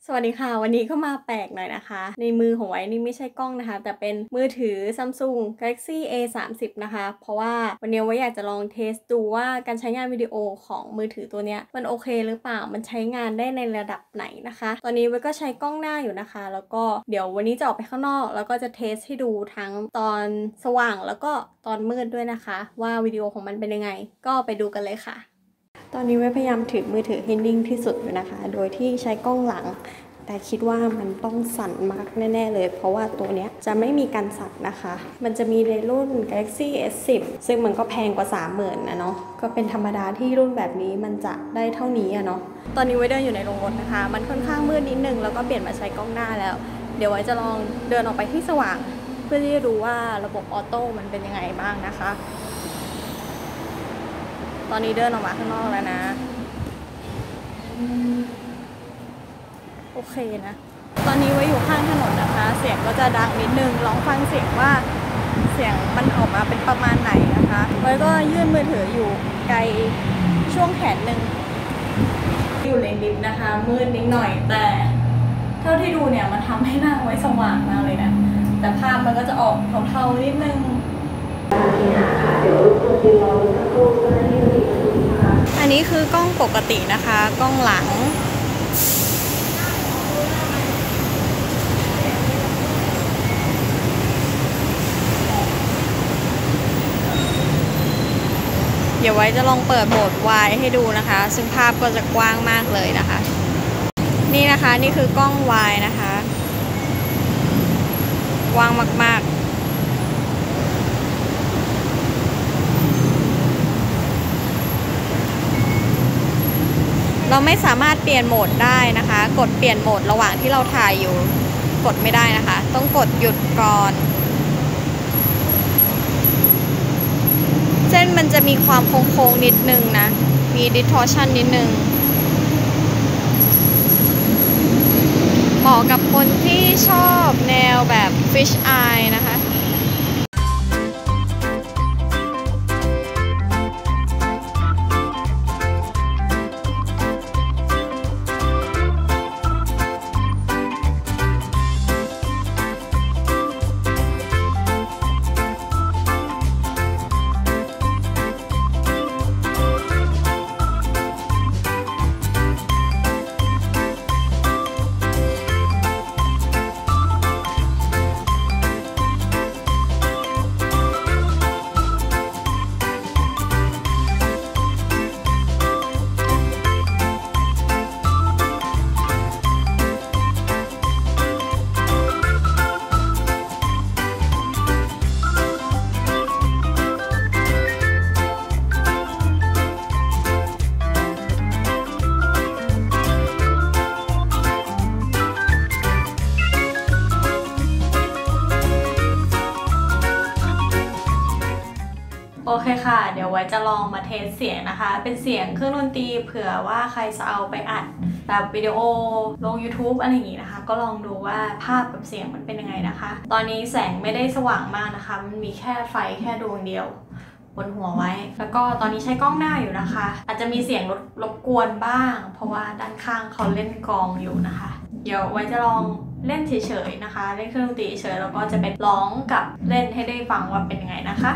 สวัสดีค่ะวันนี้ก็มาแปลกหน่อยนะคะในมือของไว้นี่ไม่ใช่กล้องนะคะแต่เป็นมือถือ Samsung Galaxy A30 นะคะเพราะว่าวันนี้ไว้อยากจะลองเทสดูว่าการใช้งานวิดีโอของมือถือตัวเนี้ยมันโอเคหรือเปล่ามันใช้งานได้ในระดับไหนนะคะตอนนี้ไว้ก็ใช้กล้องหน้าอยู่นะคะแล้วก็เดี๋ยววันนี้จะออกไปข้างนอกแล้วก็จะเทสให้ดูทั้งตอนสว่างแล้วก็ตอนมืดด้วยนะคะว่าวิดีโอของมันเป็นยังไงก็ไปดูกันเลยค่ะตอนนี้ไว้พยายามถือมือถือให้นิ่งที่สุดอยู่นะคะโดยที่ใช้กล้องหลังแต่คิดว่ามันต้องสั่นมากแน่ๆเลยเพราะว่าตัวเนี้ยจะไม่มีการสั่นนะคะมันจะมีในรุ่น Galaxy S10 ซึ่งมันก็แพงกว่า 30,000 นะเนาะก็เป็นธรรมดาที่รุ่นแบบนี้มันจะได้เท่านี้อะเนาะตอนนี้ไว้เดินอยู่ในโรงรถนะคะมันค่อนข้างมืดนิดนึงแล้วก็เปลี่ยนมาใช้กล้องหน้าแล้วเดี๋ยวไว้จะลองเดินออกไปที่สว่างเพื่อที่จะดูว่าระบบออโต้มันเป็นยังไงบ้างนะคะตอนนี้เดินออกมาข้างนอกแล้วนะโอเคนะตอนนี้ไว้อยู่ข้างถนนนะคะเสียงก็จะดังนิดนึงลองฟังเสียงว่าเสียงมันออกมาเป็นประมาณไหนนะคะไว้ก็ยื่นมือถืออยู่ไกลช่วงแขนหนึ่งอยู่เลนดิฟนะคะมืดนิดหน่อยแต่เท่าที่ดูเนี่ยมันทำให้หน้าไว้สว่างมากเลยนะแต่ภาพมันก็จะออกเทาๆนิดนึงอันนี้คือกล้องปกตินะคะกล้องหลังเดี๋ยวไว้จะลองเปิดโหมด wide ให้ดูนะคะซึ่งภาพก็จะกว้างมากเลยนะคะนี่นะคะนี่คือกล้อง wide นะคะกว้างมากๆเราไม่สามารถเปลี่ยนโหมดได้นะคะกดเปลี่ยนโหมดระหว่างที่เราถ่ายอยู่กดไม่ได้นะคะต้องกดหยุดก่อนเส้นมันจะมีความโค้งๆนิดนึงนะมี distortion นิดนึงเหมาะกับคนที่ชอบแนวแบบ fish eye นะคะโอเคค่ะเดี๋ยวไว้จะลองมาเทสเสียงนะคะเป็นเสียงเครื่องดนตรีเผื่อว่าใครจะเอาไปอัดแบบวิดีโอลง YouTube อะไรอย่างงี้นะคะก็ลองดูว่าภาพกับเสียงมันเป็นยังไงนะคะตอนนี้แสงไม่ได้สว่างมากนะคะมันมีแค่ไฟแค่ดวงเดียวบนหัวไว้แล้วก็ตอนนี้ใช้กล้องหน้าอยู่นะคะอาจจะมีเสียงรบกวนบ้างเพราะว่าด้านข้างเขาเล่นกลองอยู่นะคะเดี๋ยวไว้จะลองเล่นเฉยๆนะคะเล่นเครื่องดนตรีเฉยแล้วก็จะไปร้องกับเล่นให้ได้ฟังว่าเป็นยังไงนะคะ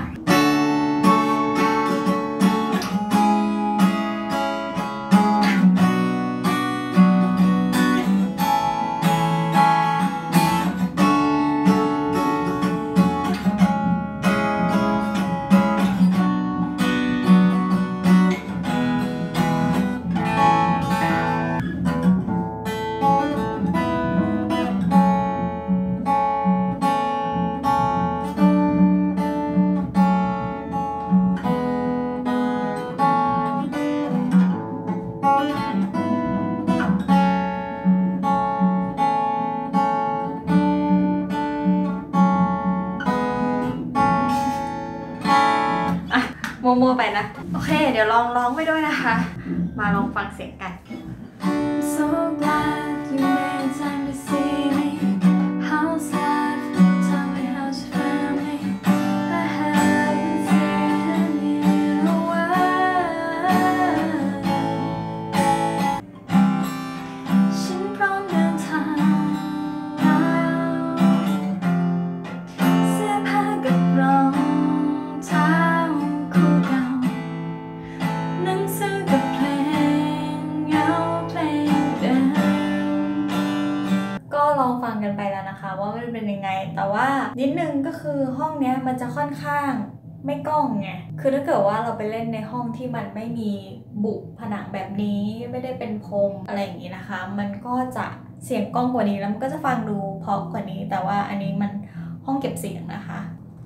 มัวๆไปนะโอเคเดี๋ยวลองร้องไปด้วยนะคะมาลองฟังเสียงกัน So glad you made time to see me How's life? Tell me how's your family I haven't seen you in a while ฉันพร้อมเดินทว่ามันเป็นยังไงแต่ว่านิดนึงก็คือห้องเนี้ยมันจะค่อนข้างไม่กล้องไงคือถ้าเกิดว่าเราไปเล่นในห้องที่มันไม่มีบุผนังแบบนี้ไม่ได้เป็นพรมอะไรอย่างนี้นะคะมันก็จะเสียงกล้องกว่านี้แล้วมันก็จะฟังดูเพราะกว่านี้แต่ว่าอันนี้มันห้องเก็บเสียงนะคะ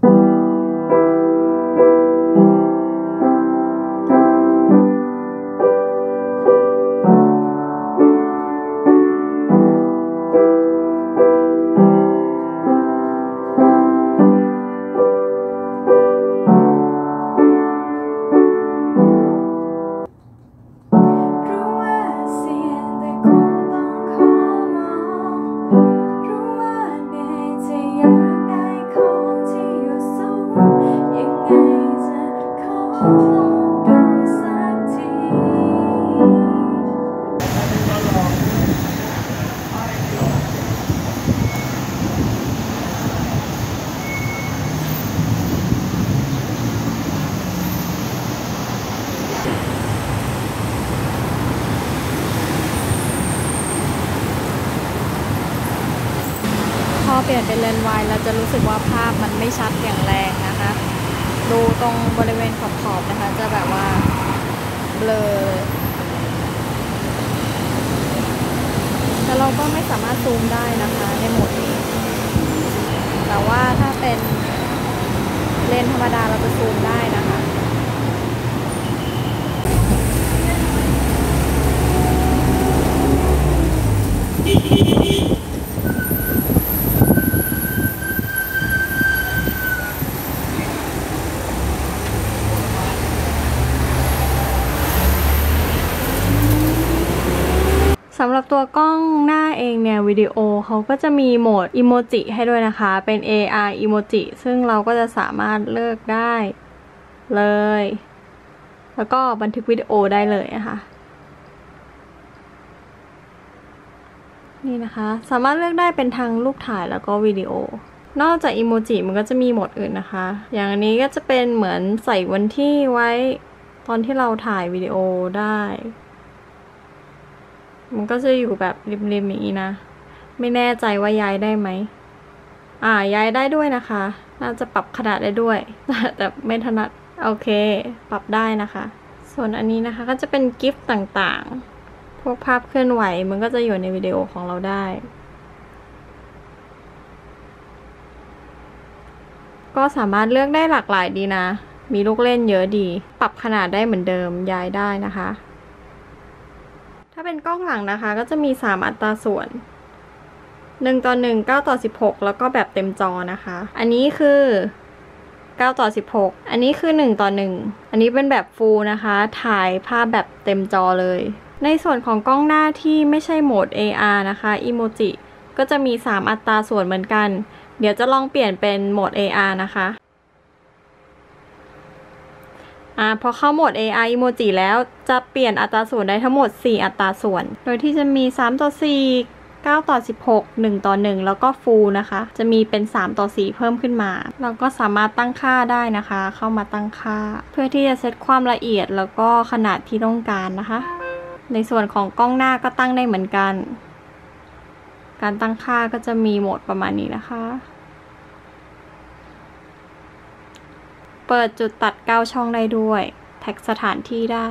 พอเปลี่ยนเป็นเลนส์ไวด์เราจะรู้สึกว่าภาพมันไม่ชัดอย่างแรงนะคะดูตรงบริเวณขอบๆนะคะจะแบบว่าเบลอแต่เราก็ไม่สามารถซูมได้นะคะในโหมดนี้แต่ว่าถ้าเป็นเลนส์ธรรมดาเราจะซูมได้นะคะสำหรับตัวกล้องหน้าเองเนี่ยวิดีโอเขาก็จะมีโหมดอิโมจิให้ด้วยนะคะเป็น AR อิโมจิซึ่งเราก็จะสามารถเลือกได้เลยแล้วก็บันทึกวิดีโอได้เลยนะคะนี่นะคะสามารถเลือกได้เป็นทั้งรูปถ่ายแล้วก็วิดีโอนอกจากอิโมจิมันก็จะมีโหมดอื่นนะคะอย่างอันนี้ก็จะเป็นเหมือนใส่วันที่ไว้ตอนที่เราถ่ายวิดีโอได้มันก็จะอยู่แบบริมๆอย่างนี้นะไม่แน่ใจว่าย้ายได้ไหมย้ายได้ด้วยนะคะน่าจะปรับขนาดได้ด้วยแต่ไม่ถนัดโอเคปรับได้นะคะส่วนอันนี้นะคะก็จะเป็นกิฟต์ต่างๆพวกภาพเคลื่อนไหวมันก็จะอยู่ในวิดีโอของเราได้ก็สามารถเลือกได้หลากหลายดีนะมีลูกเล่นเยอะดีปรับขนาดได้เหมือนเดิมย้ายได้นะคะถ้าเป็นกล้องหลังนะคะก็จะมี3อัตราส่วน1:1 9:16แล้วก็แบบเต็มจอนะคะอันนี้คือ9:16อันนี้คือ1:1อันนี้เป็นแบบฟูลนะคะถ่ายภาพแบบเต็มจอเลยในส่วนของกล้องหน้าที่ไม่ใช่โหมด AR นะคะอิโมจิก็จะมี3อัตราส่วนเหมือนกันเดี๋ยวจะลองเปลี่ยนเป็นโหมด AR นะคะพอเข้าโหมด AI Emoji แล้วจะเปลี่ยนอัตราส่วนได้ทั้งหมด4อัตราส่วนโดยที่จะมี3:4 9:16 1:1แล้วก็ Full นะคะจะมีเป็น3:4เพิ่มขึ้นมาเราก็สามารถตั้งค่าได้นะคะเข้ามาตั้งค่าเพื่อที่จะเซตความละเอียดแล้วก็ขนาดที่ต้องการนะคะในส่วนของกล้องหน้าก็ตั้งได้เหมือนกันการตั้งค่าก็จะมีโหมดประมาณนี้นะคะเปิดจุดตัด9ช่องได้ด้วยแท็กสถานที่ได้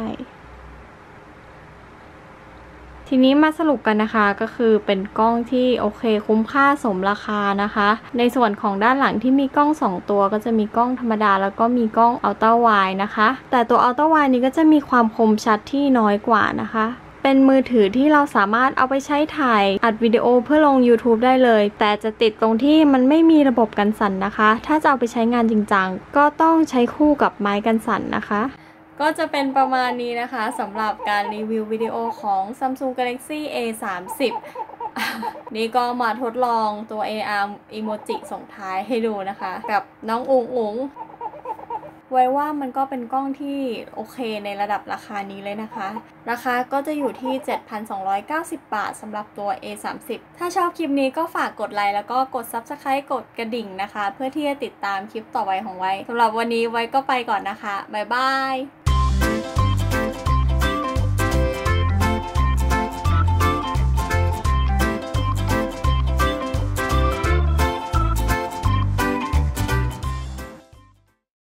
ทีนี้มาสรุปกันนะคะก็คือเป็นกล้องที่โอเคคุ้มค่าสมราคานะคะในส่วนของด้านหลังที่มีกล้อง2ตัวก็จะมีกล้องธรรมดาแล้วก็มีกล้องอัลตร้าไวด์นะคะแต่ตัวอัลตร้าไวด์นี้ก็จะมีความคมชัดที่น้อยกว่านะคะเป็นมือถือที่เราสามารถเอาไปใช้ถ่ายอัดวิดีโอเพื่อลง YouTube ได้เลยแต่จะติดตรงที่มันไม่มีระบบกันสั่นนะคะถ้าจะเอาไปใช้งานจริงจังก็ต้องใช้คู่กับไม้กันสั่นนะคะก็จะเป็นประมาณนี้นะคะสำหรับการรีวิววิดีโอของ Samsung Galaxy A30 นี่ก็มาทดลองตัว AR Emoji ส่งท้ายให้ดูนะคะกับน้องอุ๋งอุ๋งไว้ว่ามันก็เป็นกล้องที่โอเคในระดับราคานี้เลยนะคะราคาก็จะอยู่ที่ 7,290 บาทสำหรับตัว A30 ถ้าชอบคลิปนี้ก็ฝากกดไลค์แล้วก็กด Subscribe กดกระดิ่งนะคะเพื่อที่จะติดตามคลิปต่อไปของไว้สำหรับวันนี้ไว้ก็ไปก่อนนะคะบ๊ายบาย